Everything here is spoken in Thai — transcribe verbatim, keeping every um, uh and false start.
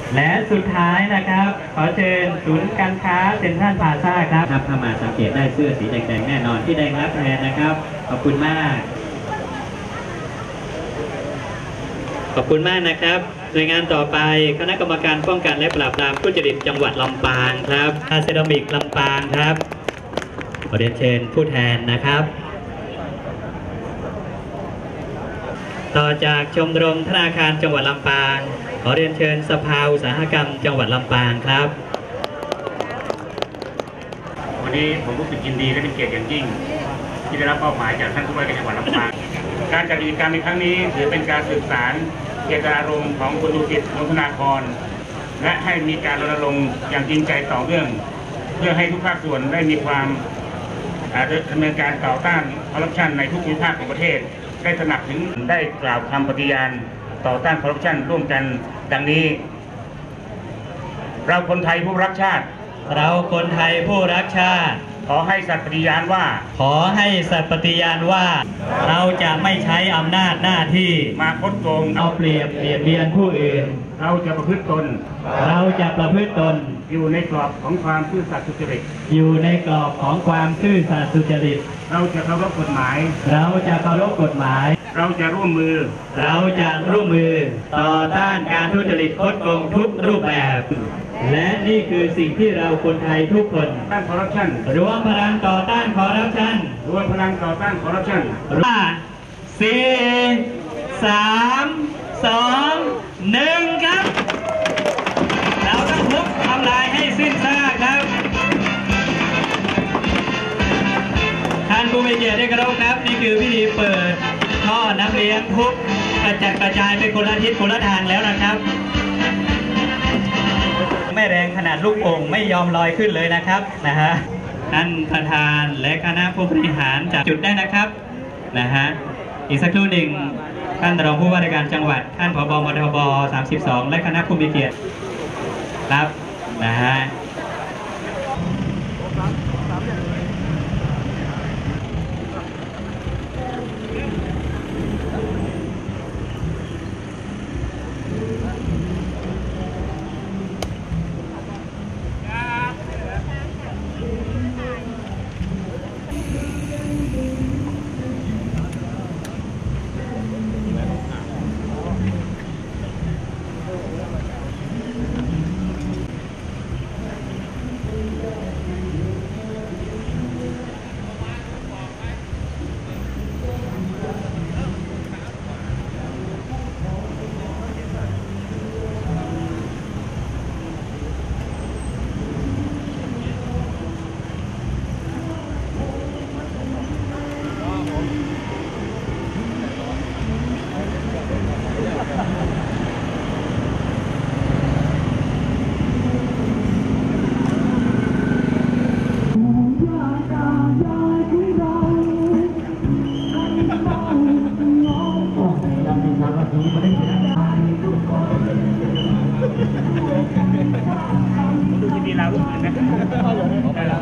และสุดท้ายนะครับขอเชิญศูนย์การค้าเซ็นทรัลพลาซ่าครับครับถ้ามาสังเกตได้เสื้อสีแดงๆแน่นอนที่แดงรับแทนนะครับขอบคุณมากขอบคุณมากนะครับหน่วยงานต่อไปคณะกรรมการป้องกันและปราบปรามทุจริตจังหวัดลำปางครับอาเซรามิกลำปางครับขอเรียนเชิญผู้แทนนะครับต่อจากชมรมธนาคารจังหวัดลำปางขอเรียนเชิญสภาอุตสาหกรรมจังหวัดลำปางครับวันนี้ผมรู้สึกยินดีและเป็นเกียรติอย่างยิ่งที่ได้รับมอบหมายจากท่านผู้ว่าราชการจังหวัดลำปางการจัดกิจกรรมในครั้งนี้ถือเป็นการสืบสานเจตนารมณ์ของคุณดุสิต วงศ์ธนากรและให้มีการรณรงค์อย่างจริงใจต่อเนื่องเพื่อให้ทุกภาคส่วนได้มีความดำเนินการต่อต้านคอร์รัปชันในทุกภูมิภาคของประเทศได้ตระหนักถึงได้กล่าวคำปฏิญาณต่อต้านคอร์รัปชันร่วมกันดังนี้เราคนไทยผู้รักชาติเราคนไทยผู้รักชาติขอให้สัตย์ปฏิญาณว่าขอให้สัตย์ปฏิญาณว่าเราจะไม่ใช้อำนาจหน้าที่มาคดโกงเอาเปรียบเบียดเบียนผู้อื่นเราจะประพฤติตนเราจะประพฤติตนอยู่ในกรอบของความซื่อสัตย์สุจริตอยู่ในกรอบของความซื่อสัตย์สุจริตเราจะเคารพกฎหมายเราจะเคารพกฎหมายเราจะร่วมมือเราจะร่วมมือต่อต้านการทุจริตคดโกงทุกรูปแบบและนี่คือสิ่งที่เราคนไทยทุกคนต้านคอร์รัปชันรวมพลังต่อต้านคอร์รัปชันรวมพลังต่อต้านคอร์รัปชันห้าสี่สามสองหนึ่งครับเราต้องทุบทำลายให้สิ้นซากครับท่านผู้มีเกียรติได้กระครับนี่คือพิธีเปิดท่อน้ำเลี้ยงทุบกระจัดกระจายไปคนละทิศคนละทางแล้วนะครับไม่แรงขนาดลูกโป่งไม่ยอมลอยขึ้นเลยนะครับนะฮะท่านประธานและคณะผู้บริหารจากจุดได้นะครับนะฮะอีกสักครู่หนึ่งท่านรองผู้ว่าราชการจังหวัดท่านผบ.มทบ.สามสิบสองและคณะผู้มีเกียรติครับนะฮะดูทีวีเราลูกอื่นนะ